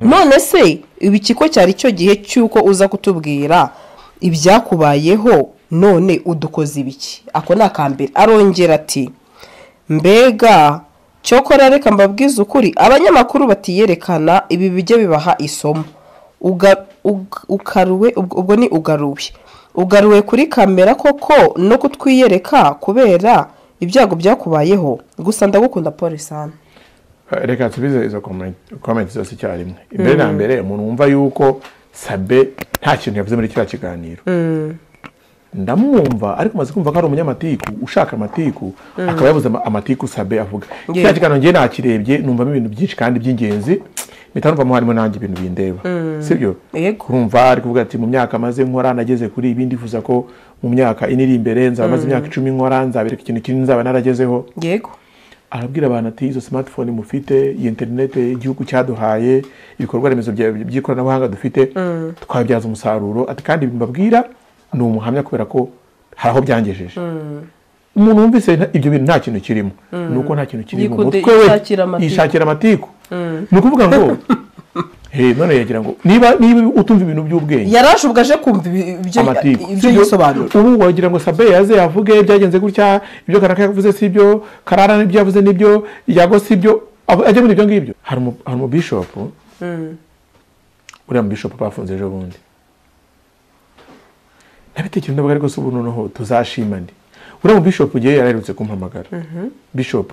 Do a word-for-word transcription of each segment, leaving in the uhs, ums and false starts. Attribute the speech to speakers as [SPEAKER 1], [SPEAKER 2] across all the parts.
[SPEAKER 1] none se ibi kiko cyari cyo gihe cyuko uza kutubwira ibyakubayeho none udukoze ibiki ako nakambere arongera ati mbega cyokora reka mbabwiza ukuri abanyamakuru batiyerekana ibi bijye bibaha isomo ugaruwe ubwo ni ugaruwe ugaruwe kuri kamera koko no kutwiyereka kubera ibyago byakubayeho gusa ndagukunda Paul sana
[SPEAKER 2] reka tubize izo comment zose cyarimwe imbere na mbere umuntu wumva yuko Sabe nta kintu yavuze muri kiriya kiganiro ndamwumva ariko maze kumva ko ari umunyamatiku ushaka amatiku akaba yavuze amatiku Sabe avuga kiriya kiganiro ngiye nakirebye numvamo ibintu byinshi kandi by'ingenzi mitanumvamo harimo nanjye ibintu bindeba sibyo kurumva ari kuvuga ati mu myaka maze nkora nageze kuri ibindi fuza ko mu myaka iniri imbere nzaba maze imyaka icumi nkora nzabereka ikintu kinini nzaba naragezeho yego arabwira abantu ati izo smartphone mufite internet igihugu cyaduhaye ibikorwa remezo by'ikoranabuhanga dufite twabyaza umusaruro ati kandi mbabwira ni umuhamya kubera ko haraho byangejeje umuntu wumvise ibyo bintu nta kintu kirimo nuko nta kintu kirimo mutwe we yishakira amatiku ni ukuvuga ngo he none yagira ngo niba niba utumva ibintu by'ubwenge
[SPEAKER 1] yarashubwaje kumva ibyo ibyo yisobanura
[SPEAKER 2] ubu wagira ngo Sabe yaze yavuge byagenze gutya ibyo Karaka yavuze sibyo Karara n'ibyo yavuze nibyo yago sibyo ajye muri ibyo ngibyo hari hari mu bishop uriya mu bishop bafunze ejo bundi nabitekereje ndavuga ariko se ubu noneho tuzashima ndi uriya mu bishop ugiye yararutse kumpamagara bishop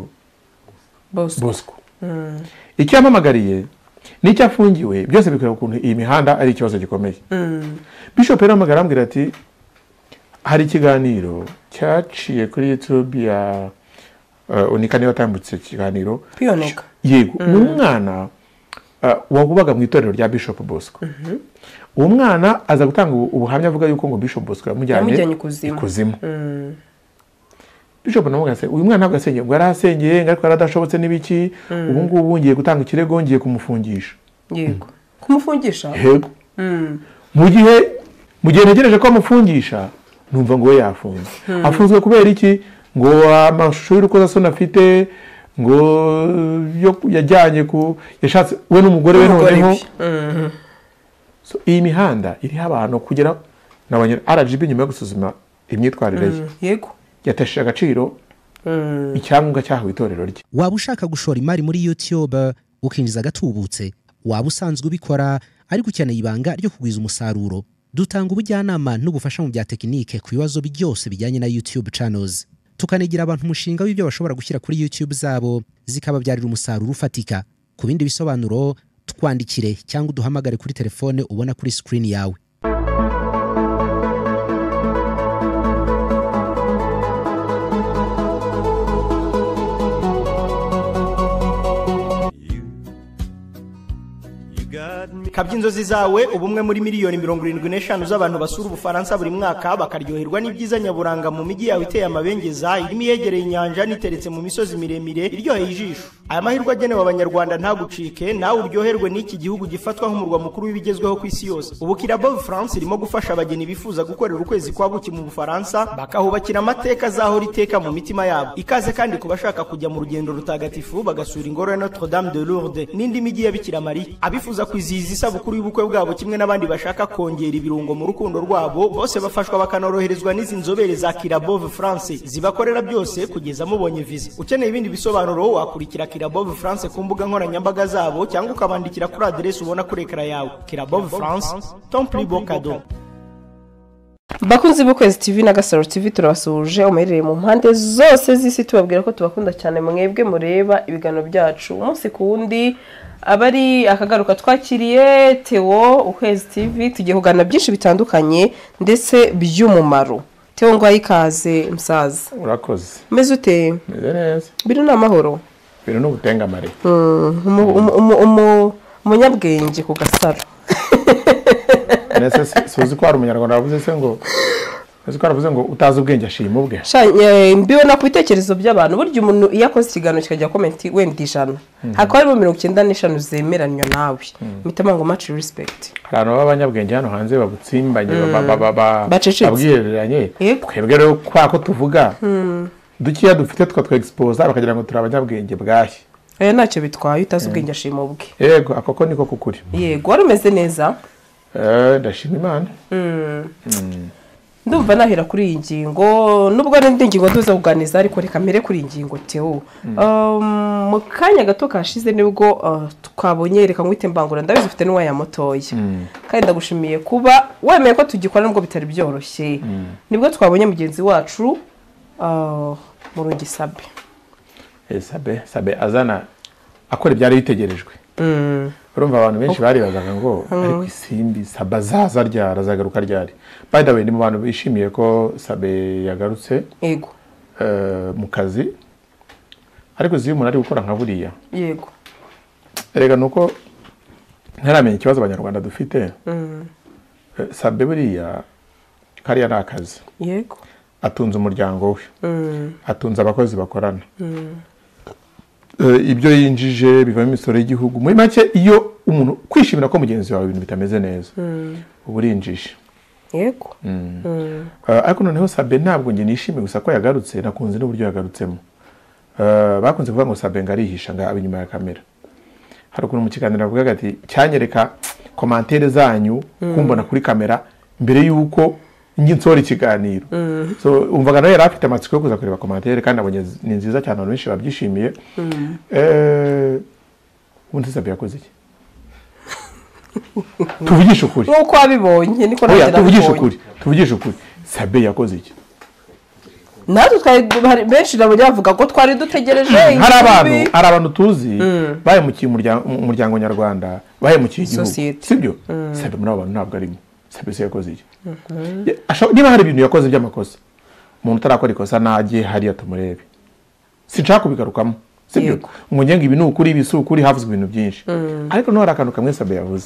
[SPEAKER 2] Bosco icyo yampamagariye nicyo afungiwe byose bikora ukuntu iyi mihanda ari ikibazo gikomeye Bishop yaramagara ambwira ati hari ikiganiro cyaciye kuri YouTube ya Unika niyo watambutse ikiganiro
[SPEAKER 1] Pioneka
[SPEAKER 2] yego umwana wagubaga mu itorero rya Bishop Bosco uwo mwana aza gutanga ubuhamya avuga yuko ngo Bishop Bosco yamujyanye ikuzimu Bishop namuga se uyu mwana ntabwo asengeye ngo yarasengeye ngariko aradashobotse nibiki ubu ngubu ngiye gutanga ikirego ngiye kumufungisha
[SPEAKER 1] yego kumufungisha
[SPEAKER 2] yego mu gihe mu gihe negereje ko amufungisha numva ngo we yafunze afunzwe kubera iki ngo amashusho y'urukoza sona afite ngo yo yajyanye ku yashatse we n'umugore we noneho so iyi mihanda iri abantu kugera nabanye R G B nyuma yo gusuzuma imyitwarire ye
[SPEAKER 1] yego
[SPEAKER 2] yatesheje agaciro icyangombwa cyahawe itorero rye
[SPEAKER 3] waba ushaka gushora imari muri YouTube ukinjiza gatubutse waba usanzwe ubikora ariko ukeneye ibanga ryo kugwiza umusaruro dutanga ubujyanama n'ubufasha mu bya tekinike ku bibazo byose bijyanye na YouTube channels tukanigira abantu umushinga w'ibyo bashobora gushyira kuri YouTube zabo zikababyarira umusaruro ufatika ku bindi bisobanuro twandikire cyangwa uduhamagare kuri telefone ubona kuri screen yawe
[SPEAKER 4] Kabyinzozi zawe ubumwe muri miliyoni mirongo irindwi n'eshanu z'abantu basura Ubufaransa buri mwaka bakaryoherwa n'ibyiza nyaburanga mu migi yawe iteye amabengeza irimo yegereye inyanja niteretse mu misozi miremire iryoheye ijisho. Aya mahirwe agenewe abanyarwanda ntagucike nawe uryoherwe n'iki gihugu gifatwa nk'umurwa mukuru w'ibigezweho ku isi yose. Ubu Kirabo France irimo gufasha abageni bifuza gukorera ukwezi kwa buki mu Bufaransa bakahubakira amateka zahora iteka mu mitima yabo. Ikaze kandi kubashaka kujya mu rugendo rutagatifu bagasura ingoro ya Notre Dame de Lourdes n'indi migi ya Bikira Maria. Abifuza kwizihiza isabukuru y'ubukwe bwabo kimwe n'abandi bashaka kongera ibirungo mu rukundo rwabo bose bafashwa bakanoroherezwa n'izi nzobere za Kirabo France zibakorera byose kugeza mubonye visa. Ukeneye ibindi bisobanuro wakurikira Kirabo France ku mbuga nkoranyambaga zabo cyangwa ukabandikira kuri adresse ubona kuri ekara yawe. Kirabo France, ton plus beau cadeau.
[SPEAKER 1] Bakunzi b'Ukwezi T V na Gasaro T V turabasuje umerereye mu mpande zose z'isi tubabwira ko tubakunda cyane mwebwe mureba ibiganiro byacu umunsi kundi abari akagaruka twakiriye Theo Ukwezi T V tugiye kugana byinshi bitandukanye ndetse by'umumaro. Theo ngo ayikaze msaza.
[SPEAKER 2] Urakoze.
[SPEAKER 1] Meze ute?
[SPEAKER 2] Meze neza.
[SPEAKER 1] Biro n'amahoro.
[SPEAKER 2] Biro no gutengamare.
[SPEAKER 1] Mm, umunyabwenge ku Gasaro.
[SPEAKER 2] Nese suzi ko ari umunyarwanda bavuze se ngo Ese ko aravuze ngo utazi ubwenge ashima ubwe.
[SPEAKER 1] Shanye mbibona ku bitekerezo by'abantu buryo umuntu iyo akoze ikiganiro kikajya comment wenda ijana. Hakaba harimo mirongo icyenda n'eshanu zemeranywa nawe. Mitama ngo much respect.
[SPEAKER 2] Abantu b'abanyabwenge hano hanze babutsimbanye babwireranye. Twebwe rero kwa ko tuvuga dukiya dufite twa twa expose bakagira ngo turi abanyabwenge bwahe.
[SPEAKER 1] aya ntacyo bitwaye utazi ubwenge ashima ubwe.
[SPEAKER 2] Yego akoko niko kukuri.
[SPEAKER 1] Yego wari umeze neza?
[SPEAKER 2] Eh ndashima Imana.
[SPEAKER 1] Mm. Ndumva nahera kuri iyi ngingo nubwo n'indi ngingo tuza kuganiza ariko reka mbere kuri iyi ngingo Theo. Um mu kanya gato kashize nibwo twabonye reka ngwite mbangura ndabizi ufite n'uwa ya motoya. Kandi ndagushimiye kuba wemeye ko tugikora nubwo bitari byoroshye. Nibwo twabonye mugenzi wacu uh Murungi Sabe.
[SPEAKER 2] Eh Sabe Sabe azana akora byari bitegerejwe.
[SPEAKER 1] Mm.
[SPEAKER 2] Urumva abantu benshi bari bazaga ngo ariko isimbi Sabe azaza ryara azagaruka ryari. By the way ni mu bantu bishimiye ko Sabe yagarutse.
[SPEAKER 1] Yego.
[SPEAKER 2] Eh mu kazi. Ariko ziyo umuntu ari gukora nka buriya.
[SPEAKER 1] Yego.
[SPEAKER 2] Erega nuko ntaramenya ikibazo abanyarwanda dufite.
[SPEAKER 1] Mm.
[SPEAKER 2] Sabe buriya kariya nakazi.
[SPEAKER 1] Yego.
[SPEAKER 2] Atunze umuryango we.
[SPEAKER 1] Mm.
[SPEAKER 2] Atunze abakozi bakorana.
[SPEAKER 1] Mm.
[SPEAKER 2] Uh, ibyo yinjije bivamo imisoro y'igihugu. Muri make iyo umuntu kwishimira ko mugenzi wawe ibintu bitameze neza.
[SPEAKER 1] Mm.
[SPEAKER 2] Uburinjije.
[SPEAKER 1] Yego.
[SPEAKER 2] Mm.
[SPEAKER 1] Mm.
[SPEAKER 2] Uh, ariko noneho Sabe ntabwo nge nishimiye gusa ko yagarutse nakunze n'uburyo yagarutsemo. Uh, bakunze kuvuga ngo Sabe ngarihisha nga abinyuma ya kamera. Hari ukuntu mu kiganiro avuga ati cyanyereka commentaire zanyu mm. kumbona kuri kamera mbere yuko ngi nsora ikiganiro. Mm. So umvaga nawe yari afite amatsiko yo kuza kureba commentaire kandi abonye ni nziza cyane abantu benshi babyishimiye. Mm. Eh undi Sabe yakoze iki? Tuvugisha ukuri.
[SPEAKER 1] Nuko abibonye niko
[SPEAKER 2] nagira. Tuvugisha ukuri. Tuvugisha ukuri. Sabe yakoze iki?
[SPEAKER 1] Natwe twari benshi nabonye bavuga ko twari dutegereje.
[SPEAKER 2] Hari abantu, hari abantu tuzi baye mu umuryango nyarwanda, baye mu igihugu. Sibyo? Sabe muri abantu ntabwo arimo. Sabe se yakoze iki? Niba hari ibintu yakoze by'amakosa umuntu utarakora ikosa nagiye hariya tumurebe sinshaka kubigarukamo sibyo umunyenga ibintu ukuri ibisukuri havuzwe ibintu byinshi ariko no harakantu kamwe Sabe yavuze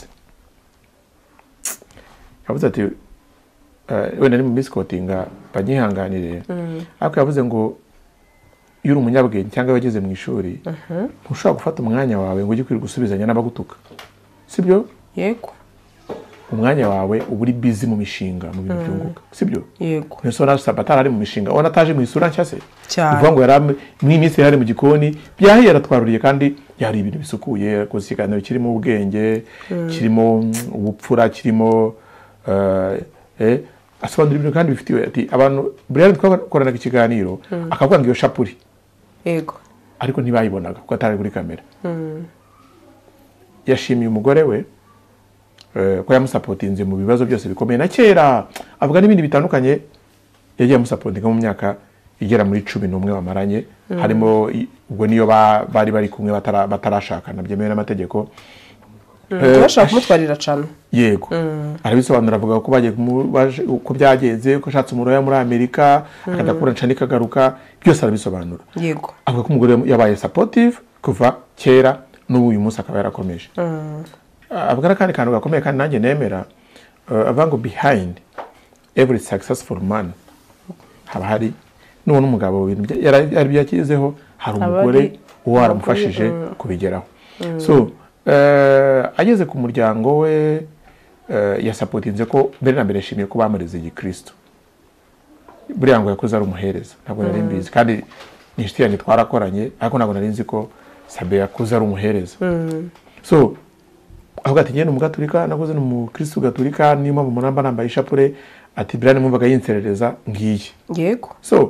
[SPEAKER 2] yavuze ati we nari mu biskotinga banyihanganire ariko yavuze ngo iyo uri umunyabwenge cyangwa wageze mu ishuri ntushobora gufata umwanya wawe ngo ujye kwiga gusubizanya n'abagutuka sibyo
[SPEAKER 1] yego
[SPEAKER 2] umwanya wawe uburi busy mu mishinga mu bintu byunguka sibyo
[SPEAKER 1] yego
[SPEAKER 2] nso na Sabatara ari mu mishinga ona taje mu isura nshya se
[SPEAKER 1] cyane
[SPEAKER 2] ivuga ngo yari mu iminsi yari mu gikoni byahiye aratwaruriye kandi yari ibintu bisukuye ko siganiro kirimo ubwenge kirimo ubupfura kirimo eh asobanura ibintu kandi bifitiwe ati abantu buriya twakorana ikiganiro akavuga ngo iyo shapuri
[SPEAKER 1] yego
[SPEAKER 2] ariko ntibayibonaga kuko atari kuri kamera yashimiye umugore we ko yamusapotinze mu bibazo byose bikomeye na kera avuga n'ibindi bitandukanye yagiye amusapotinga mu myaka igera muri cumi n'umwe bamaranye harimo ubwo niyo bari bari kumwe batarashakana byemewe n'amategeko
[SPEAKER 1] bashaka kumutwarira cyane
[SPEAKER 2] yego arabisobanura avuga ko bagiye ko byagenze ko ashatse umuroya muri Amerika akajya kuranca nikagaruka byose arabisobanura
[SPEAKER 1] yego
[SPEAKER 2] avuga ko umugore yabaye supportive kuva kera n'ubu uyu munsi akaba yarakomeje avuga kandi kantu gakomeye kandi nanjye nemera avuga ngo behind every successful man haba hari none umugabo yari byakizeho hari umugore waramufashije kubigeraho so ageze ku muryango we yasapotinze ko mbere na mbere yashimiye ko bamureze igikristo buriya ngo yakoze ari umuhereza ntabwo nari mbizi kandi ni inshuti yanjye twarakoranye ariko ntabwo nari nzi ko Sabe yakoze ari umuhereza so avuga ati ngene umugaturika nakoze no mu Kristo gaturika niyo mpamvu muramba nambaye ishapure ati Brian mumvaga yinserereza ngiye
[SPEAKER 1] yego
[SPEAKER 2] so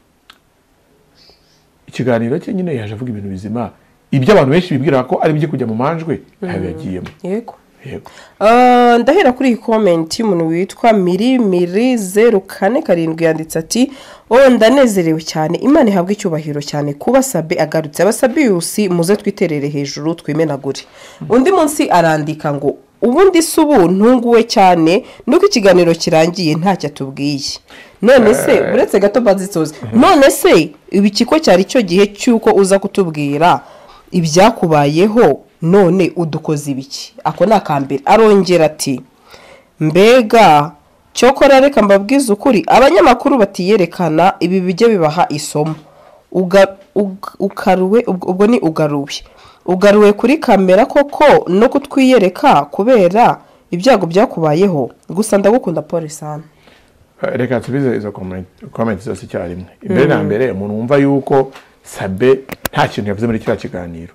[SPEAKER 2] ikiganiro cye nyine yaje avuga ibintu bizima ibyo abantu benshi bibwira ko ari byo kujya mu manjwe ayo yagiyemo
[SPEAKER 1] yego
[SPEAKER 2] yego
[SPEAKER 1] uh, ndahera kuri iyi comment y'umuntu witwa miri miri zeru kane karindwi yanditse ati oh ndanezerewe cyane Imana ihabwe icyubahiro cyane kuba Sabe agarutse abasabiyusi muze twiterere hejuru twimenagure undi munsi arandika ngo ubundi subu ntunguwe cyane nuko ikiganiro kirangiye ntacyo atubwiye none se uretse gato bazitoze none se ibikiko cyari cyo gihe cyuko uza kutubwira ibyakubayeho none udukoze ibiki ako nakambere arongera ati mbega cyokora reka mbabwiza ukuri abanyamakuru batiyerekana ibi bijye bibaha isomo ugaruwe ubwo ni ugaruwe ugaruwe kuri kamera koko no kutwiyereka kubera ibyago byakubayeho gusa ndagukunda Paul sana
[SPEAKER 2] reka tubize izo comment comment zose cyarimwe imbere na mbere umuntu wumva yuko Sabe nta kintu yavuze muri kiriya kiganiro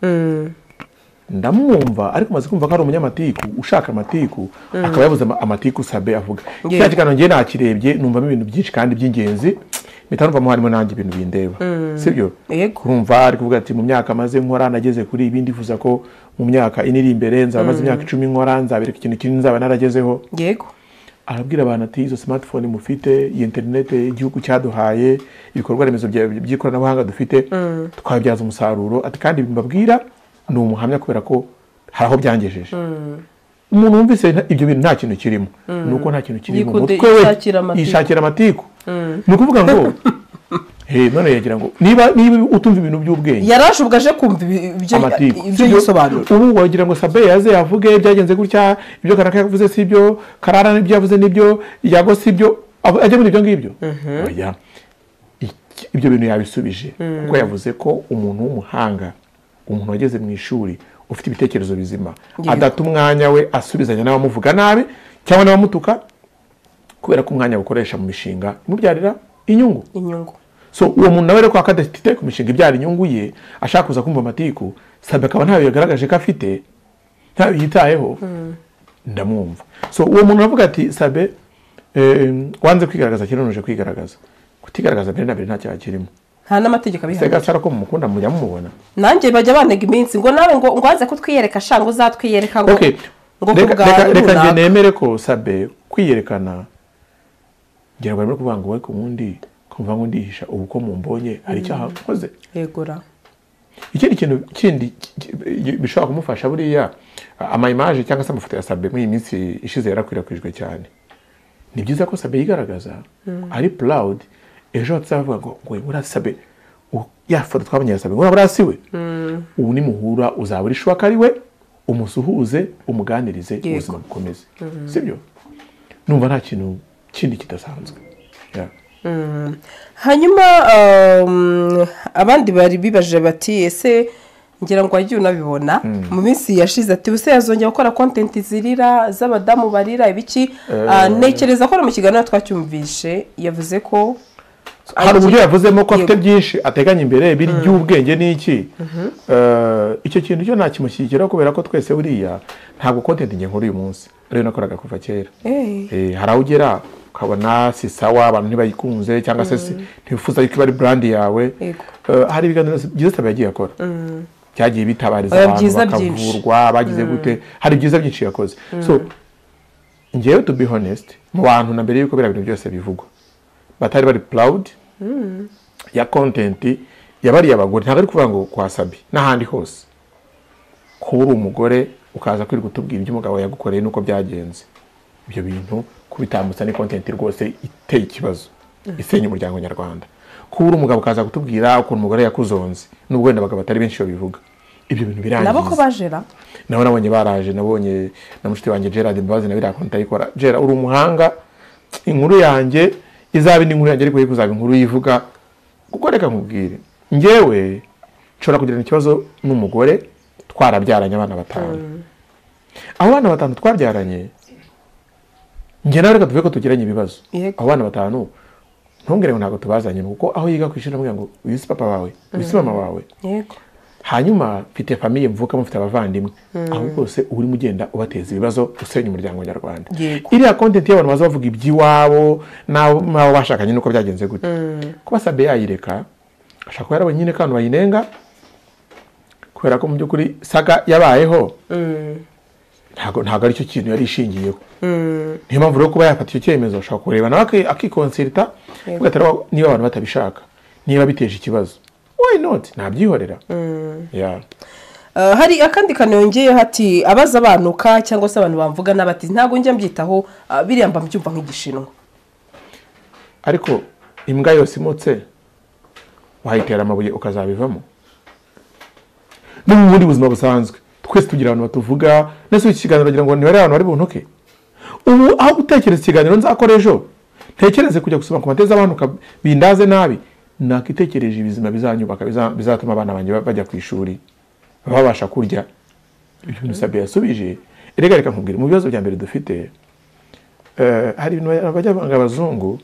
[SPEAKER 2] ndamwumva ariko maze kumva ko ari umunyamatiku ushaka amatiku akaba yavuze amatiku Sabe avuga kiriya kiganiro ngiye nakirebye numvamo ibintu byinshi kandi by'ingenzi bitanumvamo harimo nanjye ibintu bindeba sibyo kurumva ari kuvuga ati mu myaka maze nkora nageze kuri ibi ndifuza ko mu myaka ine iri imbere nzaba maze imyaka icumi nkora nzabereka ikintu kinini nzaba naragezeho
[SPEAKER 1] yego
[SPEAKER 2] arabwira abantu ati izo smartphone mufite iyi internet igihugu cyaduhaye ibikorwa remezo by'ikoranabuhanga dufite twabyaza umusaruro ati kandi mbabwira ni umuhamya kubera ko hari aho byangejeje umuntu wumvise ibyo bintu nta kintu kirimo nuko nta kintu kirimo umutwe we yishakira amatiku ni ukuvuga ngo he none yagira ngo niba niba utumva ibintu by'ubwenge
[SPEAKER 1] yarashubwaje kumva ibyo yisobanura
[SPEAKER 2] ubu wagira ngo Sabe yaze yavuge byagenze gutya ibyo Karaka yavuze si ibyo Karara n'ibyo yavuze nibyo Yago si ibyo ajya muri ibyo ngibyo oya ibyo bintu yabisubije kuko yavuze ko umuntu w'umuhanga umuntu wageze mu ishuri ufite ibitekerezo bizima adata umwanya we asubizanya n'abamuvuga nabi cyangwa n'abamutuka kubera ko umwanya ukoresha mu mishinga imubyarira inyungu
[SPEAKER 1] inyungu
[SPEAKER 2] so uwo muntu nawe rero ko akadafite ku mishinga ibyara inyungu ye ashaka kuza kumva amatiku Sabe akaba ntayo yagaragaje ko afite ntayo yitayeho ndamwumva so uwo muntu aravuga ati Sabe wanze kwigaragaza kironuje kwigaragaza kutigaragaza mbere na mbere nta cyaha kirimo
[SPEAKER 1] nta n'amategeko abihanira
[SPEAKER 2] sega sara ko mukunda mujya mumubona
[SPEAKER 1] nanjye bajya bantega iminsi ngo nawe ngo ngwaze kutwiyereka shanga uzatwiyereka ngo
[SPEAKER 2] okay reka reka nje nemere ko Sabe kwiyerekana ngira bari kuvuga ngo ariko ubundi kumva ngo ndihisha ubu ko mumbonye hari cyaha nkoze
[SPEAKER 1] yegura
[SPEAKER 2] ikindi kintu kindi bishobora kumufasha buriya ama image cyangwa se amafoto ya Sabe muri iminsi ishize yarakwirakwijwe cyane ni byiza ko Sabe yigaragaza ari proud ejo tsavuga ngo ngo ngura Sabe ya foto twabanye Sabe ngura burasiwe ubu ni muhura uzaburi shwaka ari we umusuhuze umuganirize ubuzima bukomeze sibyo numva nta kintu kindi kidasanzwe yeah.
[SPEAKER 1] hanyuma abandi bari bibaje bati ese ngira ngo wagiye unabibona mu minsi yashize ati use yazongera gukora content zirira z'abadamu barira ibiki nekereza ko mu kiganiro twacyumvishe yavuze ko
[SPEAKER 2] hari uburyo yavuzemo ko afite byinshi ateganya imbere biri by'ubwenge n'iki icyo kintu cyo nta kimushyigikira kubera ko twese buriya ntabwo content nge nkuru uyu munsi rero nakoraga kuva kera hari aho ugera ukabona si sawa abantu ntibayikunze cyangwa se ntibifuza yuko ari brand yawe hari ibiganiro byiza Sabe yagiye akora cyagiye bitabariza abantu bakavurwa bagize gute hari byiza byinshi yakoze so ngewe to be honest mu bantu na mbere yuko bira bintu byose bivugwa batari bari proud ya content yabari abagore ntabwo ari kuvuga ngo kwa Sabe n'ahandi hose ko uri umugore ukaza kwiri gutubwira ibyo umugabo yagukoreye nuko byagenze ibyo bintu kubitambutsa ni content rwose iteye ikibazo isenya umuryango nyarwanda ko uri umugabo ukaza gutubwira uko umugore yakuzonze nubwo wenda abagabo batari benshi babivuga ibyo bintu birangiza
[SPEAKER 1] nabo ko bajera
[SPEAKER 2] nabo nabonye baraje nabonye na mushiti wanjye Gerard Mbabazi na bira konta yikora Gerard uri umuhanga inkuru yanjye izabe n'inkuru yanjye ariko yikuzaba inkuru yivuga kuko reka nkubwire ngewe nshobora kugira ikibazo n'umugore twarabyaranye abana batanu abo bana batanu twabyaranye nge nawe reka tuvuge ko tugiranye ibibazo abo bana batanu ntongere ngo ntabwo tubazanye kuko aho yiga ku ishuri ngo uyu si papa wawe uyu si mama wawe
[SPEAKER 1] yego
[SPEAKER 2] hanyuma mfite famille mvuka mufite abavandimwe aho rwose uri mugenda ubateza ibibazo usenya umuryango nyarwanda iriya content y'abantu baza bavuga iby'iwabo nabo bashakanye nuko byagenze gute kuba Sabe yayireka ashaka yarabo nyine kandi bayinenga kubera ko mu by'ukuri saga yabayeho ntago ntago ari cyo kintu yari ishingiyeho niyo mpamvu rero kuba yafata icyo cyemezo ashaka kureba nawe akikonsulta ugatara niba abantu batabishaka niba biteje ikibazo why not nabyihorera yeah
[SPEAKER 1] hari akandi kanongeye hati abaza abanuka cyangwa se abantu bamvuga nabati ntago njya mbyitaho biriya mba mbyumva nk'igishinwa
[SPEAKER 2] ariko imbwa yose imutse wahitera amabuye ukazabivamo no mu bundi buzima busanzwe twese tugira abantu batuvuga nese ikiganiro kugira ngo nibare abantu bari buntuke ubu aho gutekereza ikiganiro nzakora ejo tekereze kujya gusoma ku mateza abantu bindaze nabi nakitekereje ibizima bizanyubaka bizatuma abana banje bajya ku ishuri babasha kurya ibintu Sabe yasubije erega reka nkubwire mu bibazo bya mbere dufite eh hari ibintu bajya banga abazungu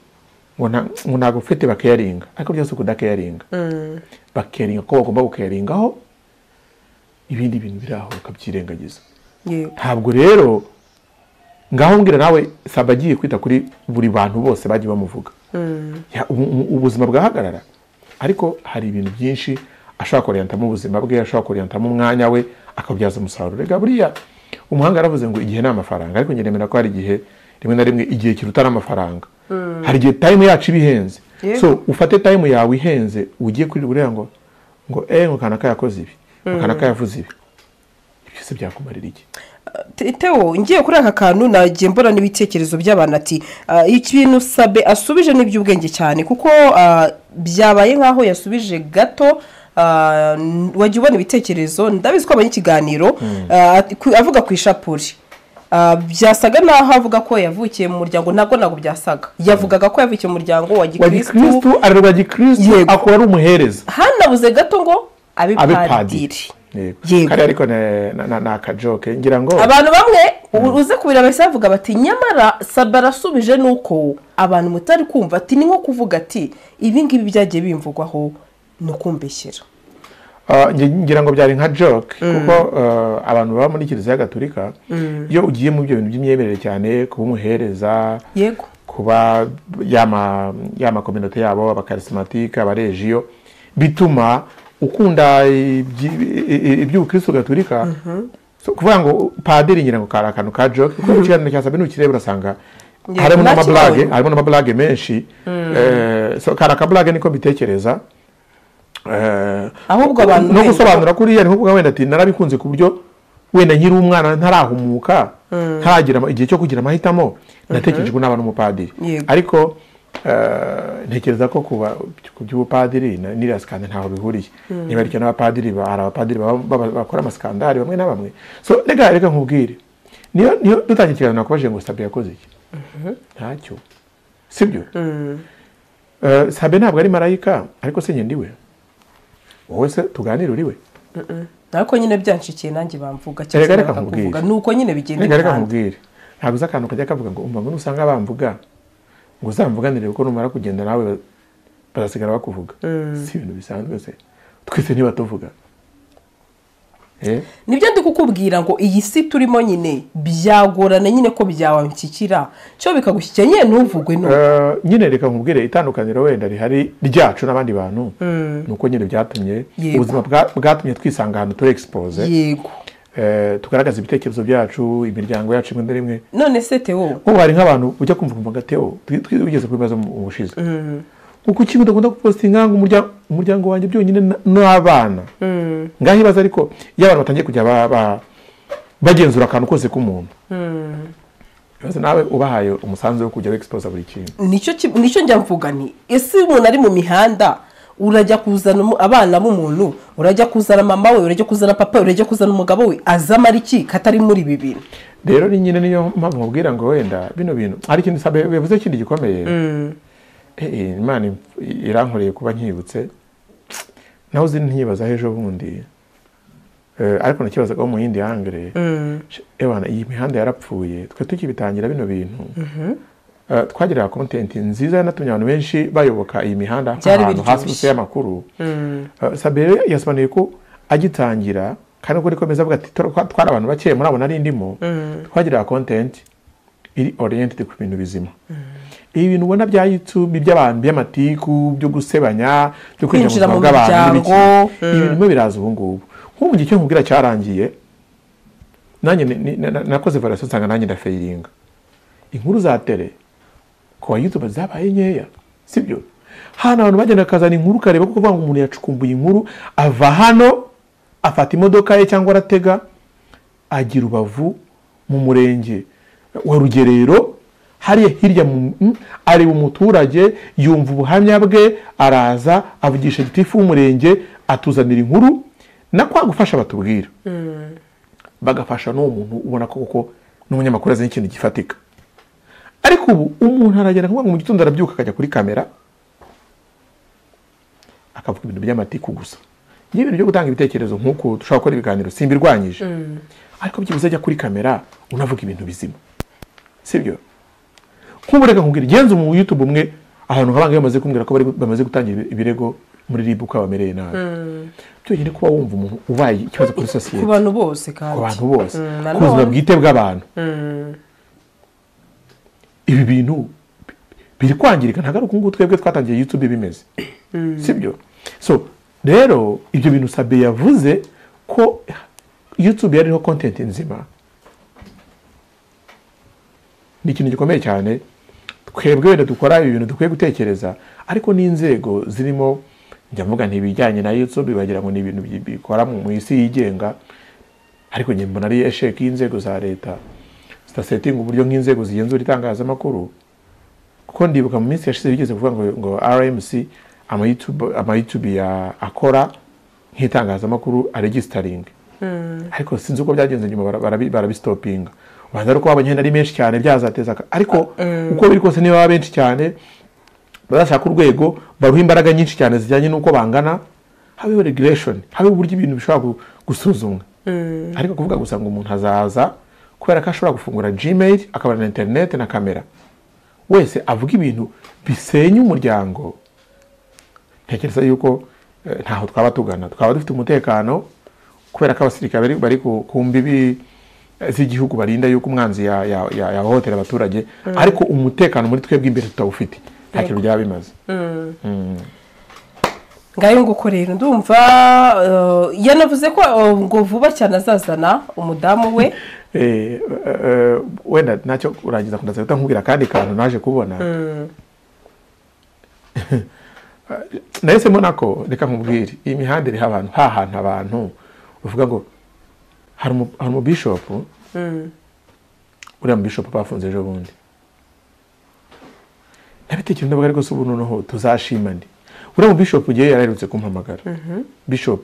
[SPEAKER 2] ngo ntabwo ufite bakayaringa ariko byose kudakeyaringa bakayaringa ko bagomba gukeyaringaho ibindi bintu biri aho bakabyirengagiza ntabwo rero ngaho mbwira nawe Saba agiye kwita kuri buri bantu bose bagiye bamuvuga ubuzima bwahagarara ariko hari ibintu byinshi ashobora koriyantamo ubuzima bwe ashobora koriyantamo umwanya we akabyaza umusaruro rega buriya umuhanga aravuze ngo igihe ni amafaranga ariko njye nemera ko hari igihe rimwe na rimwe igihe kiruta n'amafaranga hari igihe time yacu ibihenze so ufate time yawe ihenze ugiye kuri buriya ngo ngo eh ngo kanaka yakoze ibi kanaka yavuze ibi byose byakumarira iki
[SPEAKER 1] Theo ngiye kuri aka kantu nagiye mbona n'ibitekerezo by'abantu ati ikintu Sabe asubije n'iby'ubwenge cyane kuko byabaye nkaho yasubije gato wagiye ubona ibitekerezo ndabizi ko abanye ikiganiro avuga ku ishapuri byasaga naho avuga ko yavukiye mu muryango ntabwo ntabwo byasaga yavugaga ko yavukiye mu muryango wa Gikristo
[SPEAKER 2] ararwa Gikristo akora ari umuhereza
[SPEAKER 1] hanabuze gato ngo abe padiri
[SPEAKER 2] kare ariko na akajoke ngira ngo
[SPEAKER 1] abantu bamwe uze kubira bese bavuga bati nyamara Sabe arasubije nuko abantu mutari kumva ati ni nko kuvuga ati ibi ngibi byagiye bimvugwaho no kumbeshyira
[SPEAKER 2] ngira ngo byari nka joke kuko abantu baba muri Kiliziya Gatolika iyo ugiye mu byo bintu by'imyemerere cyane kuba umuhereza
[SPEAKER 1] yego
[SPEAKER 2] kuba yama yama community yabo abakarismatique abaregiyo bituma ukunda iby'ubukristo Gatolika so kuvuga ngo padiri ngira ngo karakantu ka joke kuko ikiganiro cya Sabe n'ukireba urasanga harimo n'amablage harimo n'amablage menshi so karaka blage niko bitekereza
[SPEAKER 1] ahubwo abantu
[SPEAKER 2] no gusobanura kuri yani nkuvuga wenda ati narabikunze ku buryo wenda nkiri umwana ntarahumuka ntagira igihe cyo kugira amahitamo natekerejwe n'abantu umupadiri ariko ntekereza ko kuba ku by'ubupadiri n'iraskande ntaho bihuriye niba ariko n'abapadiri hari abapadiri bakora amaskandari bamwe na bamwe so rega rega nkubwire niyo niyo dutangiye ikiganiro nakubaje ngo Sabe yakoze iki ntacyo sibyo Sabe ntabwo ari marayika ariko se nyendiwe wowe se tuganira uriwe
[SPEAKER 1] nako nyine byanshikiye nanjye bamvuga cyane bakavuga nuko nyine bigenda
[SPEAKER 2] reka nkubwire ntabwo uzakantu kajya kavuga ngo umva ngo usanga bamvuga ngo uzamvuganire kuko numara kugenda nawe bazasigara bakuvuga si ibintu bisanzwe se twese niba tuvuga
[SPEAKER 1] nibyo ndi kukubwira ngo iyi si turimo nyine byagorana nyine ko byawanshyikira cyo bikagushyikira nyine ntuvugwe no
[SPEAKER 2] nyine reka nkubwire itandukaniro wenda rihari ryacu n'abandi bantu nuko nyine byatumye ubuzima bwatumye twisanga ahantu turi expose
[SPEAKER 1] yego
[SPEAKER 2] tugaragaza ibitekerezo byacu imiryango yacu imwe rimwe
[SPEAKER 1] none se Theo
[SPEAKER 2] ubu hari nk'abantu ujya kumva kumva Theo twigeze kubibaza mu bushize uko kimwe ndakunda kupostinga ngo umuryango umuryango wanjye byonyine n'abana ngaho ibaza ariko iyo abantu batangiye kujya bagenzura akantu kose k'umuntu Yose nawe ubahaye umusanzu wo kujya expose buri kintu
[SPEAKER 1] nicyo nicyo njya mvuga ni ese umuntu ari mu mihanda urajya kuzana abana b'umuntu urajya kuzana mama we urajya kuzana papa urajya kuzana umugabo we azamara iki katari muri ibi bintu
[SPEAKER 2] rero ni nyine niyo mpamvu mubwira ngo wenda bino bintu ari ikintu Sabe bivuze kindi gikomeye eh Imana irankoreye kuba nkibutse naho zindi ntibaza hejo bundi eh ariko nakibazaga mu yindi angre ewana iyi mihanda yarapfuye twe tukibitangira bino bintu twagira content nziza yanatumye abantu benshi bayoboka iyi mihanda ahantu hasi y'amakuru Sabe yasobanuye ko agitangira kandi ko rikomeza avuga ati twara abantu bake muri abo nari ndimo twagira content iri oriented ku bintu bizima ibi bintu ubona bya YouTube by'abantu by'amatiku byo gusebanya byo kwinjira mu bw'abantu ibintu biraza ubu ngubu nk'ubu gihe cyo nkubwira cyarangiye nanjye nakoze variation nsanga nanjye ndafailinga inkuru za tele ko YouTube zabaye nkeya sibyo hano abantu bagenda kazana inkuru kareba kuko banga umuntu yacukumbuye inkuru ava hano afata imodoka ye cyangwa aratega agira Rubavu mu murenge wa Rugerero hariya hirya ari umuturage yumva ubuhamya bwe araza avugisha gitifu w'umurenge atuzanira inkuru nakwa gufasha batubwira bagafasha no umuntu ubona ko koko n'umunyamakuru azanye ikintu gifatika ariko ubu umuntu aragera ngo mu gitondo arabyuka akajya kuri kamera akavuga ibintu by'amatiku gusa n'ibintu byo gutanga ibitekerezo nk'uko dushaka gukora ibiganiro simbirwanyije ariko byibuze ajya kuri kamera unavuga ibintu bizima sibyo nk'ubureka nkubwira genza mu YouTube umwe ahantu nk'abanga bamaze kumbwira ko bamaze gutangira ibirego muri ribu ko bamereye nabi byonyine kuba wumva umuntu ubaye ikibazo kuri sosiyete
[SPEAKER 1] ku bantu bose kandi
[SPEAKER 2] ku bantu bose ku buzima bwite bw'abantu ibi bintu biri kwangirika ntabwo ari uku nguku twebwe twatangiye YouTube bimeze sibyo so rero ibyo bintu Sabe yavuze ko YouTube yariho content nzima ni ikintu gikomeye cyane twebwe wenda dukora ibintu dukwiye gutekereza ariko n'inzego zirimo njya mvuga ntibijyanye na YouTube bagira ngo ni ibintu bikora mu isi yigenga ariko njye mbona ari esheki y'inzego za leta zitasetinga uburyo nk'inzego zigenzura itangazamakuru kuko ndibuka mu minsi yashize bigeze kuvuga ngo ngo R M C ama YouTube ama YouTube ya akora nk'itangazamakuru aregistering ariko sinzi uko byagenze nyuma barabistopinga ubanza ko abanyenda ari menshi cyane byazateza ariko uko biri kose niba benshi cyane bazashaka urwego baruha imbaraga nyinshi cyane zijyanye n'uko bangana habeho regulation habeho uburyo ibintu bishobora gusuzumwa ariko kuvuga gusa ngo umuntu azaza kubera ko ashobora gufungura Gmail akabana na internet na kamera wese avuga ibintu bisenya umuryango ntekereza yuko ntaho twaba tugana twaba dufite umutekano kubera ko abasirikare bari ku mbibi z'igihugu barinda yuko umwanzi yahohotera abaturage ariko umutekano muri twebwe imbere tutawufite nta kintu byaba bimaze
[SPEAKER 1] ngayo nguko rero ndumva yanavuze ko ngo vuba cyane azazana umudamu we
[SPEAKER 2] wenda ntacyo urangiza kundaza nkubwira kandi kantu naje kubona nahise mbona ko reka nkubwire iyi mihanda iriho abantu hahantu abantu uvuga ngo hari umu bishop uriya mu bishop bafunze ejo bundi nabitekereje ndavuga ariko se ubu noneho tuzashima ndi uriya mu bishop ugiye yararutse kumpamagara bishop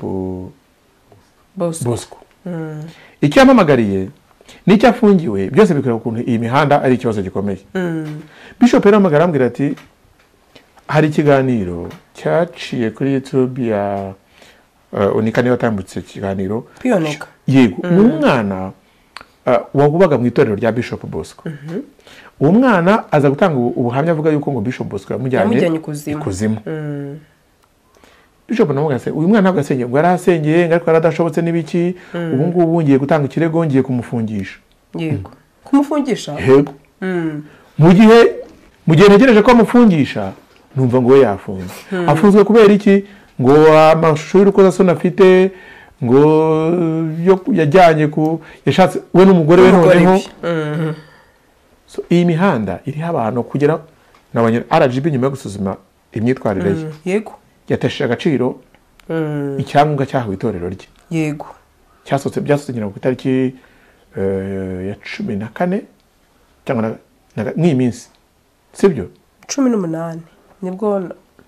[SPEAKER 2] Bosco icyo yampamagariye n'icyo afungiwe byose bikora ukuntu iyi mihanda ari ikibazo gikomeye bishop yaramagara ambwira ati hari ikiganiro cyaciye kuri YouTube ya unika niba atambutse ikiganiro
[SPEAKER 1] Pioneka
[SPEAKER 2] yego n'umwana wagubaga mu itorero rya Bishop Bosco uwo mwana aza gutanga ubuhamya avuga yuko ngo Bishop Bosco yamujyanye ikuzimu Bishop namuga se uyu mwana ntabwo asengeye ngo yarasengeye ariko yaradashobotse n'ibiki ubu ngubu ngiye gutanga ikirego ngiye kumufungisha
[SPEAKER 1] yego kumufungisha
[SPEAKER 2] yego mu gihe mu gihe ntegereje ko amufungisha numva ngo we yafunze afunzwe kubera iki ngo amashusho y'urukozasoni afite ngo yajyanye ku yashatse we n'umugore we noneho so iyi mihanda iriho abantu kugera nabanye R G B nyuma yo gusuzuma imyitwarire ye
[SPEAKER 1] yego
[SPEAKER 2] yatesheje agaciro icyangombwa cyahawe itorero rye
[SPEAKER 1] yego
[SPEAKER 2] cyasotse byasotse nyina ku itariki ya cumi na kane cyangwa nk'iyi minsi sibyo
[SPEAKER 1] cumi n'umunani nibwo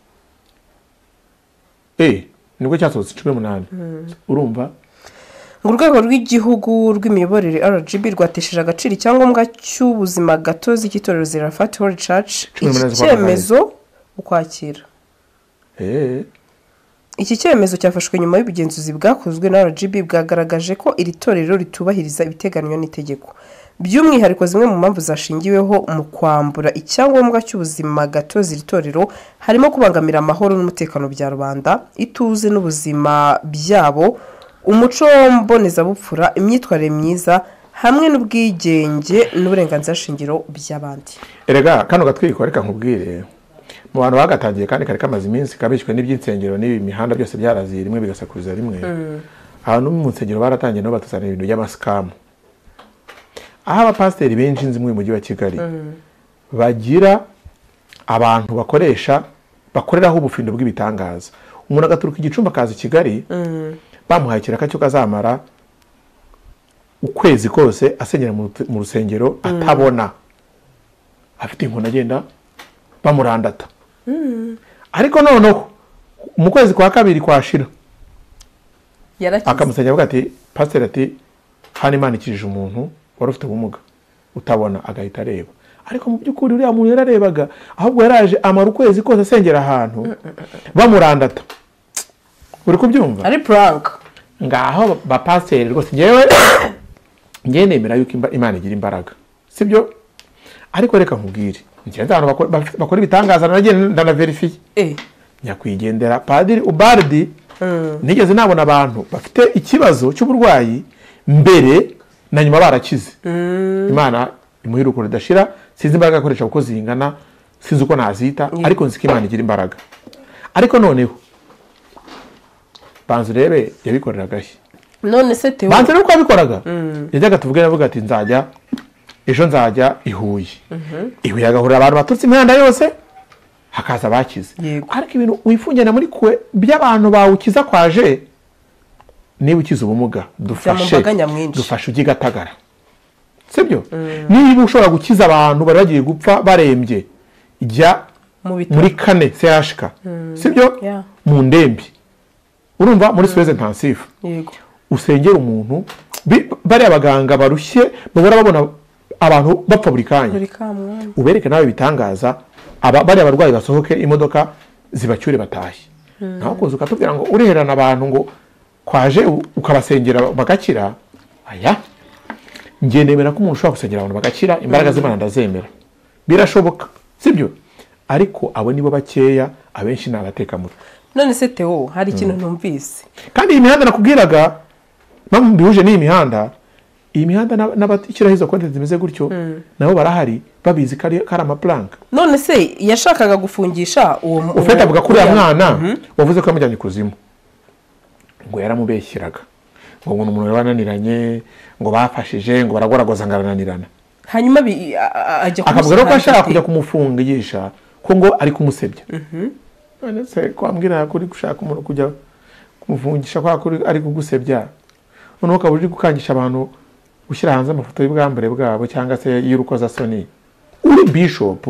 [SPEAKER 2] eh nibwo cyasotse cumi n'umunani urumva
[SPEAKER 1] ngo urwego rw'igihugu rw'imiyoborere R G B rwatesheje agaciro icyangombwa cy'ubuzima gatozi cy'itorero Zerafat Holy Church icyemezo ukwakira
[SPEAKER 2] eh
[SPEAKER 1] iki cyemezo cyafashwe nyuma y'ubugenzuzi bwakozwe na R G B bwagaragaje ko iri torero ritubahiriza ibiteganywa n'itegeko by'umwihariko zimwe mu mpamvu zashingiweho mu kwambura icyangombwa cy'ubuzima gatozi iri torero harimo kubangamira amahoro n'umutekano bya rubanda ituze n'ubuzima byabo umuco mbonezabupfura imyitwarire myiza hamwe n'ubwigenge n'uburenganzira shingiro by'abandi
[SPEAKER 2] erega kano gatwiko reka nkubwire mu bantu bagatangiye kandi kare kamaze iminsi kabishywe n'iby'insengero n'ibi mihanda byose byaraziye rimwe bigasakuriza rimwe ahantu mu nsengero baratangiye no batuzana ibintu by'amasikamu aho abapasiteri benshi nzi mu mujyi wa Kigali bagira abantu bakoresha bakoreraho ubufindo bw'ibitangaza umuntu agaturuka igicumba akaza i Kigali bamuhaye ikiraka cyo kazamara ukwezi kose asengera mu rusengero atabona afite inkoni agenda bamurandata ariko noneho mu kwezi kwa kabiri kwashira akamusenya avuga ati pasiteri ati hano Imana ikijije umuntu wari ufite ubumuga utabona agahita areba ariko mu by'ukuri uriya muntu yararebaga ahubwo yaraje amara ukwezi kose asengera ahantu bamurandata uri kubyumva
[SPEAKER 1] ari prank
[SPEAKER 2] ngaho bapasiteri rwose ngewe ngewe nemera yuko Imana igira imbaraga sibyo ariko reka nkubwire ngenzi abantu bakora bakora ibitangaza nagenda ndanaverifiye
[SPEAKER 1] eh
[SPEAKER 2] nyakwigendera Padiri Ubardi nigeze nabona abantu bafite ikibazo cy'uburwayi mbere na nyuma barakize Imana imuhiruko ridashira sinzi imbaraga akoresha uko zingana sinzi uko nazita ariko nzi ko Imana igira imbaraga ariko noneho banzu rebe yabikoreraga he
[SPEAKER 1] none se Theo
[SPEAKER 2] banzu rero ko yabikoraga yajyaga tuvuge yavuga ati nzajya ejo nzajya ihuye ihuye agahurira abantu batutse imihanda yose hakaza bakize ariko ibintu wifungirana muri kwe by'abantu bawukiza kwaje niba ukiza ubumuga dufashe dufashe ugigatagara sibyo niba ushobora gukiza abantu bari bagiye gupfa barembye ijya muri kane C H K sibyo mu ndembi urumva muri Suez intensive
[SPEAKER 1] yego
[SPEAKER 2] usengera umuntu bari abaganga barushye babura babona abantu bapfa buri kanya ubereke nawe bitangaza aba bari abarwayi basohoke imodoka zibacyure batashye naho kuza ukatubwira ngo ureherana abantu ngo kwaje ukabasengera bagakira aya ngiye nemera ko umuntu ushobora gusengera abantu bagakira imbaraga z'Imana ndazemera birashoboka sibyo ariko abo nibo bakeya abenshi nabatekamura
[SPEAKER 1] none se Theo hari ikintu ntumvise
[SPEAKER 2] kandi iyi mihanda nakubwiraga mpamvu bihuje n'iyi mihanda iyi mihanda n'abakiraho izo konti zimeze gutyo nabo barahari babizi ko ari amaplank
[SPEAKER 1] none se yashakaga gufungisha uwo
[SPEAKER 2] ufite avuga kuri ya mwana wavuze ko yamujyanye kuzimu ngo yaramubeshyiraga ngo umuntu umuntu yabananiranye ngo bafashije ngo baragoragoza ngarananirana
[SPEAKER 1] hanyuma ajya
[SPEAKER 2] akavuga ko ashaka kujya kumufungisha ko ngo ari kumusebya none se kwambwira kuri gushaka umuntu kujya kumufungisha kwa kuri ari kugusebya none ukaba uri gukangisha abantu ushyira hanze amafoto y'ubwambure bwabo cyangwa se y'urukoza soni uri bishop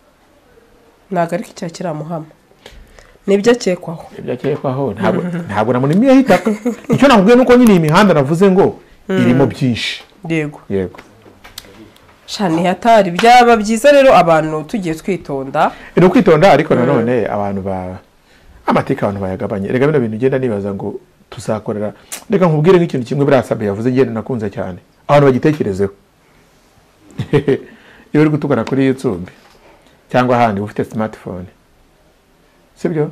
[SPEAKER 1] ntago ariko icya kiramuhama nibyo akekwaho
[SPEAKER 2] nibyo akekwaho ntabwo ntabwo namunimiye hitaka icyo nakubwiye nuko nyine imihanda navuze ngo irimo byinshi
[SPEAKER 1] yego
[SPEAKER 2] yego
[SPEAKER 1] shani hatari byaba byiza rero abantu tugiye twitonda
[SPEAKER 2] ero kwitonda ariko nanone abantu ba amateka abantu bayagabanye rega bino bintu genda nibaza ngo tuzakorera reka nkubwire nk'ikintu kimwe birasabe yavuze ngende nakunze cyane abantu bagitekerezeho iyo uri gutugana kuri YouTube cyangwa ahandi ufite smartphone sibyo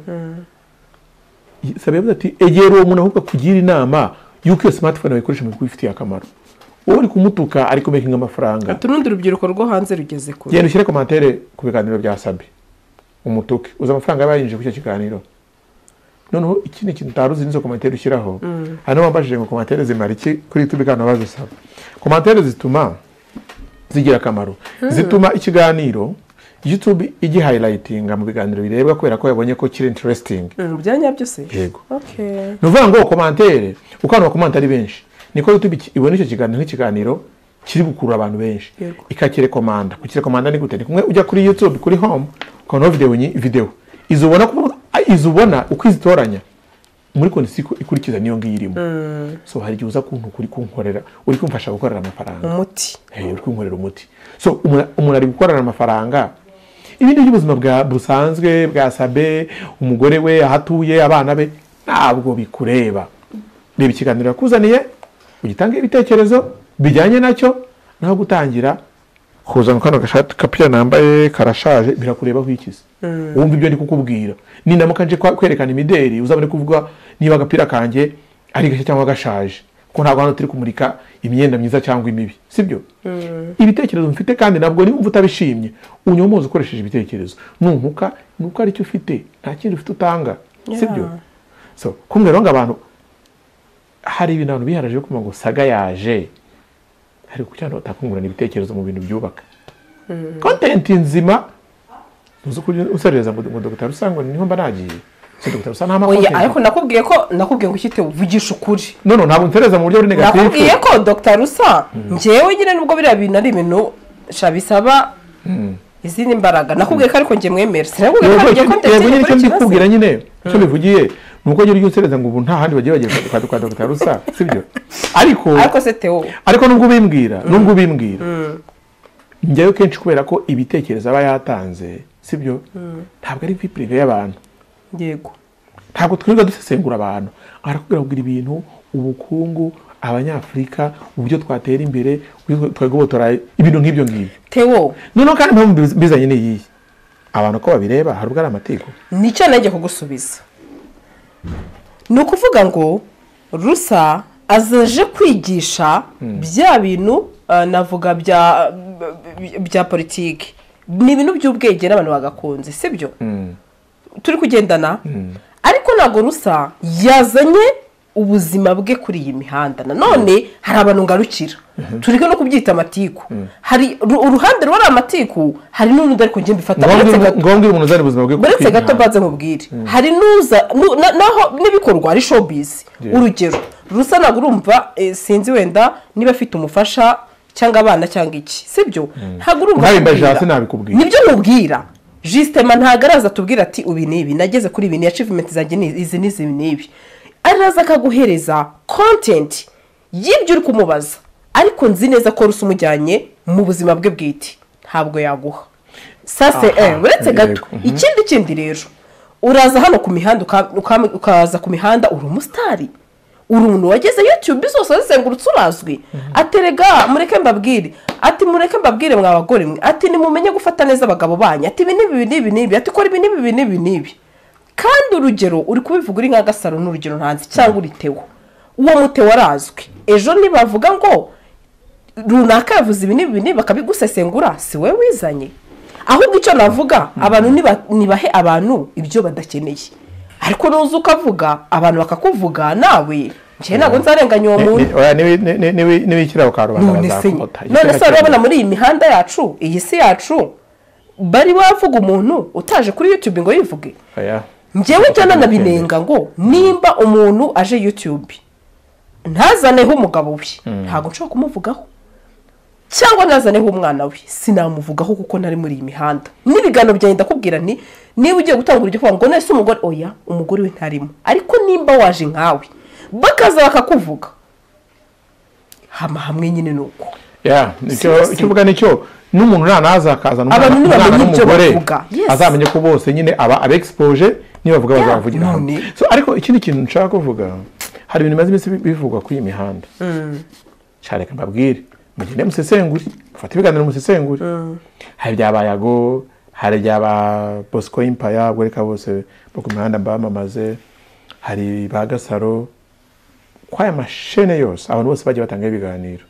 [SPEAKER 2] sabe yavuze ati egera uwo muntu ahubwo kugira inama yuko iyo smartphone wayikoresha mu bifitiye akamaro uri kumutuka ariko making amafaranga
[SPEAKER 1] aturundi rubyiruko rwo hanze rugeze kure
[SPEAKER 2] yenda ushyire commentaire ku biganiro bya Sabe umutuke uza amafaranga bayinje ku cyo kiganiro noneho ikindi kintu taruzi nizo commentaire ushyiraho hano wambajije ngo commentaire zimara iki kuri YouTube kandi bazisaba commentaire zituma zigira akamaro zituma ikiganiro YouTube igi highlightinga mu biganiro birebwa kubera ko yabonye ko kiri interesting
[SPEAKER 1] byanya byose
[SPEAKER 2] yego
[SPEAKER 1] okay
[SPEAKER 2] nuvuga ngo commentaire ukana comment ari benshi niko YouTube ibona icyo kiganiro nk'ikiganiro kiri gukurura abantu benshi ikakire komanda kukire komanda ni gute ni kumwe ujya kuri YouTube kuri home ukabona video nyi video izubona ko izubona ukwizitoranya muri kondisiko ikurikiza niyo ngiyirimo so hari giuza kuntu kuri kunkorera uri kumfasha gukorera amafaranga
[SPEAKER 1] umuti
[SPEAKER 2] eh uri kunkorera umuti so umuntu ari gukorera amafaranga ibindi by'ubuzima bwa busanzwe bwa Sabe umugore we ahatuye abana be ntabwo bikureba reba ikiganiro yakuzaniye ugitange ibitekerezo bijyanye nacyo naho gutangira kuza nkano gashati kapira nambaye karashaje birakurebaho ikizi wumva ibyo ndi kukubwira ni namuka nje kwerekana imideri uzabone kuvuga niba agapira kanje ari gashya cyangwa gashaje ko ntabwo hano turi kumurika imyenda myiza cyangwa imibi sibyo ibitekerezo mfite kandi nabwo niba utabishimye unyomoza ukoresheje ibitekerezo nuntuka nuko ari cyo ufite nta kindi ufite utanga sibyo so kumwe ronga abantu hari ibintu abantu biharaje ko ngo Saga yaje hari kucyano utakungurana ibitekerezo mu bintu byubaka content nzima uzo usareza ngo Dr Rusango niho mba nagiye se Dr Rusango nta
[SPEAKER 1] oya ariko nakubwiye ko nakubwiye ngo ukite uvugisha ukuri
[SPEAKER 2] no no ntabwo ntereza mu buryo buri negative
[SPEAKER 1] nakubwiye ko Dr Rusa njewe nyine nubwo biriya bintu ari ibintu shabisaba izindi mbaraga nakubwiye ko ariko nje mwemera sinakubwiye ko ngiye content
[SPEAKER 2] yego nyine cyo ndikubwira nyine cyo bivugiye nuko nyiri y'usereza ngo ubu nta handi bagiye bagiye kwa Dr Rusa sibyo ariko
[SPEAKER 1] ariko se Theo
[SPEAKER 2] ariko nubwo bimbwira nubwo bimbwira njyewe kenshi kubera ko ibitekerezo aba yatanze sibyo ntabwo ari prive y'abantu
[SPEAKER 1] yego
[SPEAKER 2] ntabwo twirirwa dusesengura abantu arakubwira kugira ibintu ubukungu abanyafurika uburyo twatera imbere twagobotora ibintu nk'ibyo ngibyo
[SPEAKER 1] Theo
[SPEAKER 2] noneho kandi mpamvu bizanye n'iyi abantu ko babireba hari ubwo ari amategeko
[SPEAKER 1] nicyo najye kugusubiza ni ukuvuga ngo rusa azaje kwigisha bya bintu navuga bya bya politiki ni ibintu by'ubwenge n'abantu bagakunze sibyo turi kugendana ariko ntabwo rusa yazanye ubuzima bwe kuri iyi mihanda nanone hari abantu ngarukira turi no kubyita amatiku hari uruhande rwari amatiku hari n'urundi ariko njye mbifata
[SPEAKER 2] ngombwa umuntu uzari ubuzima bwe
[SPEAKER 1] buretse gato baze mubwire hari nuza naho n'ibikorwa ari showbiz urugero rusa ntabwo urumva sinzi wenda niba afite umufasha cyangwa abana cyangwa iki sibyo ntabwo urumva nibyo mubwira Justement ntabwo araza tubwira ati ubi nibi nageze kuri ibi ni achievement zanjye izi n'izi nibi araza akaguhereza content y'ibyo uri kumubaza ariko nzi neza ko rusa umujyanye mu buzima bwe bwite ntabwo yaguha sase eh uretse gato ikindi kindi rero uraza hano ku mihanda ukaza ku mihanda uri umusitari uri umuntu wageze YouTube zose zizengurutse urazwi aterega mureke mbabwire ati mureke mbabwire mwa bagore mwe ati nimumenye gufata neza abagabo banyu ati ibi nibi nibi nibi ati kora ibi nibi nibi nibi kandi urugero uri kubivuga uri nka Gasaro n'urugero ntanzi cyangwa uri Theo uwo muteo warazwi ejo nibavuga ngo runaka yavuze ibi nibi nibi bakabigusesengura si we wizanye ahubwo icyo navuga abantu nibahe abantu ibyo badakeneye ariko nuzo ukavuga abantu bakakuvuga nawe nje ntago nzarenganya uwo muntu
[SPEAKER 2] oya niwe niwe ikiraho karubanda bazakota
[SPEAKER 1] none se urabona muri iyi mihanda yacu iyi si yacu bari bavuga umuntu utaje kuri YouTube ngo yivuge
[SPEAKER 2] oya
[SPEAKER 1] njyewe cyane nabinenga ngo nimba umuntu aje YouTube ntazaneho umugabo we ntago nshobora kumuvugaho cyangwa nazaneho umwana we sinamuvugaho kuko ntari muri iyi mihanda n'ibigano byanjye ndakubwira nti niba ugiye gutanga urugero kuvuga ngo nese umugore oya umugore we ntarimo ariko nimba waje nkawe bakaza bakakuvuga hama hamwe nyine nuko
[SPEAKER 2] ya nicyo kivuga nicyo n'umuntu nanaza akaza n'umugore azamenye ko bose nyine aba abexpose niba bavuga bazavugira so ariko ikindi kintu nshaka kuvuga hari ibintu maze iminsi bivugwa kuri iyi mihanda cyareka mbabwire mugende musesenguri ufata ibiganiro musesenguri hari byabayago hari byaba Bosco Impaya bwereka bose bo ku mihanda bamamaze hari ba Gasaro kwa mashene yose abantu bose bagiye batanga ibiganiro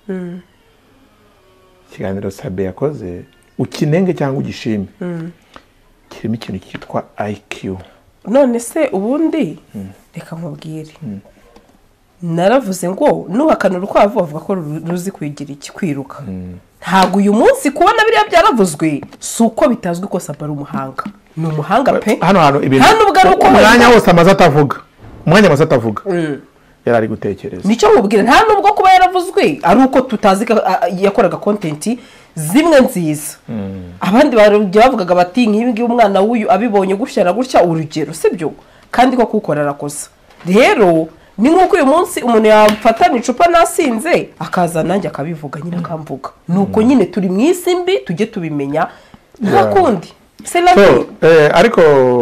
[SPEAKER 2] ikiganiro Sabe yakoze ukinenge cyangwa ugishime kirimo ikintu cyitwa I Q
[SPEAKER 1] none se ubundi reka nkubwire naravuze ngo nuhakana urukwavu bavuga ko ruzi kwigira iki kwiruka ntago uyu munsi kubona biriya byaravuzwe suko bitazwi ko Sabe ari umuhanga ni umuhanga pe
[SPEAKER 2] hano hano ibintu
[SPEAKER 1] hano ubwo ari uko
[SPEAKER 2] umwanya wose amaze atavuga umwanya amaze atavuga yari ari gutekereza
[SPEAKER 1] nicyo mubwira nta nubwo kuba yaravuzwe ari uko tutazi yakoraga content zimwe nziza abandi bavugaga bati nk'ibi ngibi umwana w'uyu abibonye gutya na gutya urugero sibyo kandi ko kukorera kosa rero ni nk'uko uyu munsi umuntu yafatana icupa nasinze akaza nanjye akabivuga nyine akamvuga nuko nyine turi mu isi mbi tujye tubimenya nta kundi
[SPEAKER 2] ariko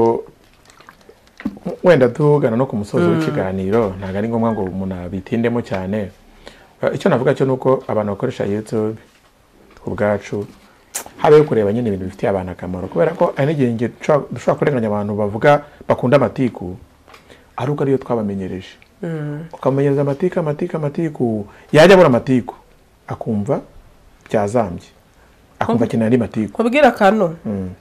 [SPEAKER 2] wenda tugana no ku musozi w'ikiganiro ntabwo ari ngombwa ngo umuntu abitindemo cyane icyo navuga cyo nuko abantu bakoresha YouTube ubwacu habeho kureba nyine ibintu bifitiye abantu akamaro kubera ko ari n'igihe dushobora kurenganya abantu bavuga bakunda amatiku ari uko ariyo twabamenyereje ukamenyereza amatiku amatiku amatiku yajya abura amatiku akumva byazambye akumva akeneye andi matiku
[SPEAKER 1] kubwira kano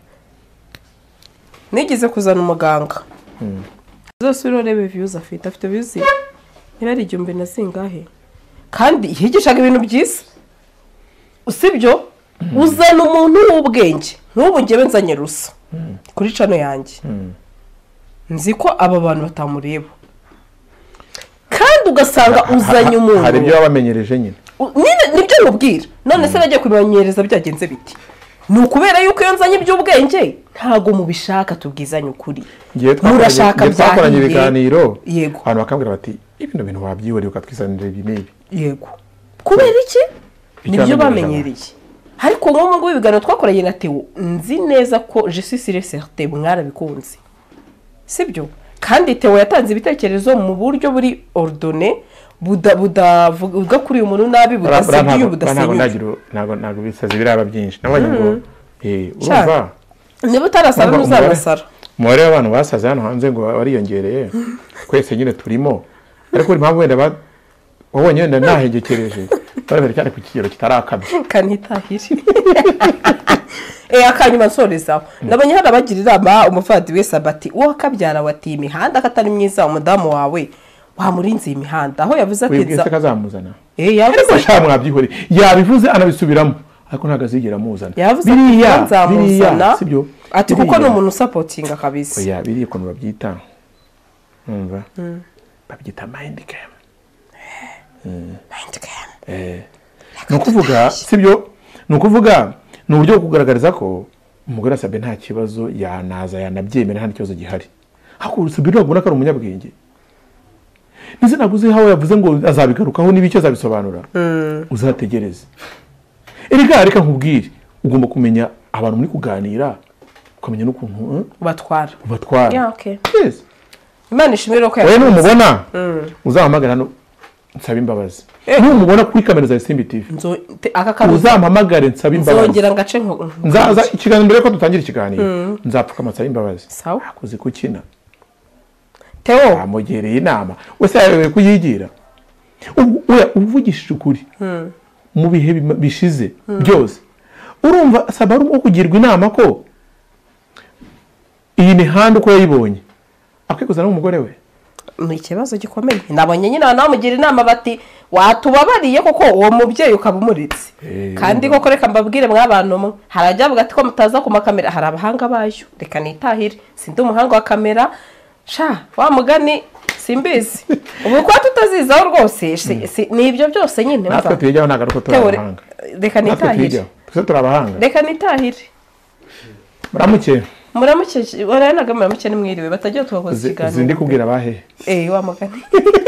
[SPEAKER 1] nigeze kuzana umuganga zose urorebe views afite afite views irari igihumbi na zingahe kandi yigishaga ibintu byiza usibyo uzana umuntu w'ubwenge nk'ubu ngewe nzanye rusa kuri cano yanjye nzi ko aba bantu batamureba kandi ugasanga uzanye umuntu
[SPEAKER 2] hari ibyo wabamenyereje nyine
[SPEAKER 1] nibyo nkubwira none se nagiye kubimenyereza byagenze biti ni ukubera yuko iyo nzanye iby'ubwenge ntago mubishaka tubwizanye ukuri
[SPEAKER 2] murashaka byakoranye ibiganiro yego abantu bakambwira bati ibintu bintu wabyibore ukatwizanira ibi n'ibi
[SPEAKER 1] yego kubera iki nibyo bamenyereye ariko nk'ubu ngubu ibiganiro twakoranye na Theo nzi neza ko je suis sûr certain mwarabikunze sibyo kandi Theo yatanze ibitekerezo mu buryo buri ordonné buda buda vuga kuri umuntu nabi budasebye budasenyuka
[SPEAKER 2] ntago ntago bisaze biraba byinshi nabanye ngo eh urumva
[SPEAKER 1] niba utarasara ntuzabasara
[SPEAKER 2] umubare w'abantu basaze hano hanze ngo wariyongereye twese nyine turimo ariko impamvu wenda wabonye wenda nahegekereje bari cyane ku kigero kitarakabye
[SPEAKER 1] kanitahiri eh akanyuma nsorezaho nabonye hano bagirira ama umufadi wese abati uwo kabyara wati imihanda katari myiza umudamu wawe wamurinze imihanda aho yavuze ati
[SPEAKER 2] wibwise kazamuzana
[SPEAKER 1] eh yavuze
[SPEAKER 2] shamwabyihore yabivuze anabisubiramo ariko ntagazigera muzana
[SPEAKER 1] biriya biriya
[SPEAKER 2] sibyo
[SPEAKER 1] ati kuko no umuntu supportinga kabisa
[SPEAKER 2] oya biriya kono babyita umva babyita mind game
[SPEAKER 1] mind game
[SPEAKER 2] eh nukuvuga sibyo nukuvuga n'uburyo bwo kugaragariza ko umugore asabe nta kibazo yanaza yanabyemera nta kibazo gihari hakurutse biro gubona ko ari umunyabwenge nize naguze hawo yavuze ngo azabigarukaho niba icyo azabisobanura uzategereze erega reka nkubwire ugomba kumenya abantu muri kuganira ukamenya n'ukuntu
[SPEAKER 1] batwara
[SPEAKER 2] batwara
[SPEAKER 1] yeah okay
[SPEAKER 2] yes
[SPEAKER 1] Imana ishimire ko
[SPEAKER 2] yawe numubona uzahamagara no nsaba imbabazi numubona kuri kamera za Simbi T V
[SPEAKER 1] nzo aka karuza
[SPEAKER 2] uzampamagare nsaba imbabazi
[SPEAKER 1] nzongera ngace nko
[SPEAKER 2] nzaza ikiganiro mbere ko dutangira ikiganiro nzapfuka amasaba imbabazi
[SPEAKER 1] sawa
[SPEAKER 2] akoze kukina
[SPEAKER 1] Theo
[SPEAKER 2] amugereye inama wese yawe kuyigira uya uvugishije ukuri mu bihe bishize byose urumva sabaru uko kugirwa inama ko iyi mihanda uko yayibonye akwikuza n'umugore we
[SPEAKER 1] mu ikibazo gikomeye nabonye nyine abantu bamugira inama bati watubabariye koko uwo mubyeyi ukabumuritse kandi koko reka mbabwire mw'abantu mwe harajya avuga ati ko mutaza ku makamera hari abahanga bayo reka nitahire sindi umuhanga wa kamera sha wa mugani simbizi ubu kwa tutazizaho rwose ni ibyo byose nyine
[SPEAKER 2] natwe tujyaho nagaruko turabahanga
[SPEAKER 1] reka nitahire
[SPEAKER 2] tuse turabahanga
[SPEAKER 1] reka nitahire
[SPEAKER 2] muramuke
[SPEAKER 1] muramuke waranaga muramuke nimwiriwe batagiye tubakoze ikiganiro
[SPEAKER 2] zindi kubwira bahe
[SPEAKER 1] eh wa mugani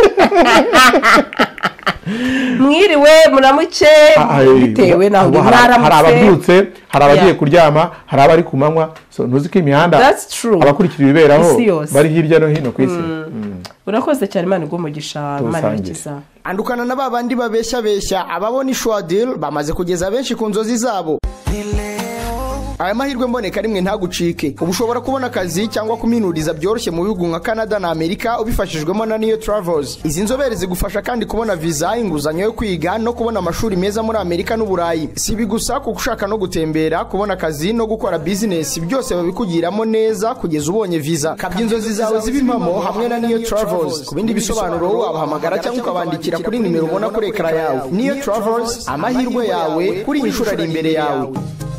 [SPEAKER 1] mwiriwe muramuke bitewe naho
[SPEAKER 2] hari ababyutse hari abagiye kuryama hari abari kumanywa so ntuzi ko imihanda abakurikira ibiberaho bari hirya no hino ku isi
[SPEAKER 1] urakoze cyane Imana igumugisha Imana ikiza
[SPEAKER 4] andukana na babandi babeshya beshya ababona ishwadil bamaze kugeza benshi ku nzozi zabo aya mahirwe mboneka rimwe ntagucike ubu ushobora kubona akazi cyangwa kuminuriza byoroshye mu bihugu nka Canada na Amerika ubifashijwemo na Neo Travels. Izi nzobere zigufasha kandi kubona visa, inguzanyo yo kwiga no kubona amashuri meza muri Amerika n'Uburayi. Si ibi gusa kuko ushaka no gutembera, kubona akazi no gukora business byose babikugiramo neza kugeza ubonye visa. Kabya inzozi zawe z'ibimpamo hamwe na Neo Travels. Ku bindi bisobanuro wabahamagara cyangwa ukabandikira kuri nimero ubona kuri ekara yawe. Neo Travels, amahirwe yawe kuri inshuro ari imbere yawe.